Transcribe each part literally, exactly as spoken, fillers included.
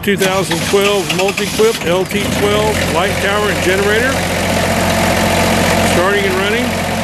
two thousand twelve multi-Quip L T twelve light tower and generator. Starting and running.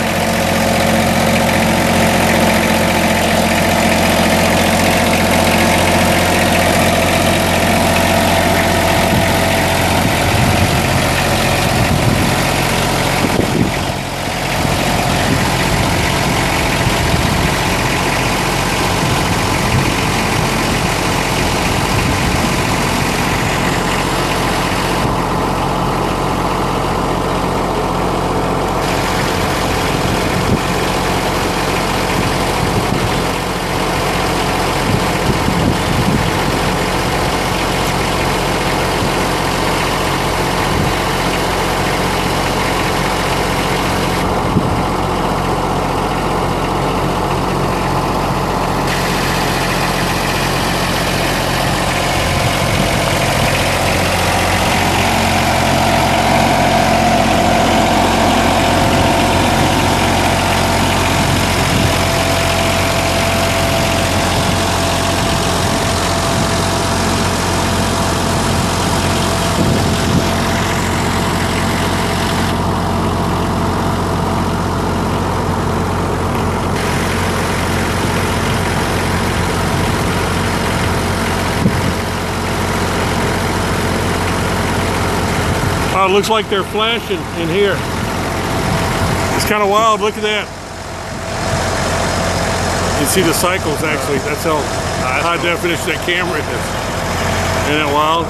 Oh, it looks like they're flashing in here. It's kind of wild. Look at that. You can see the cycles actually. That's how high definition that camera is. Isn't that wild?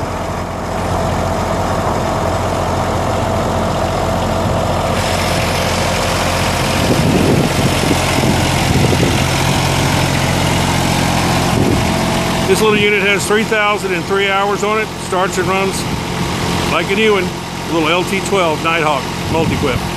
This little unit has three thousand three hours on it. Starts and runs like a new one. Little L T twelve Nighthawk multi-Quip.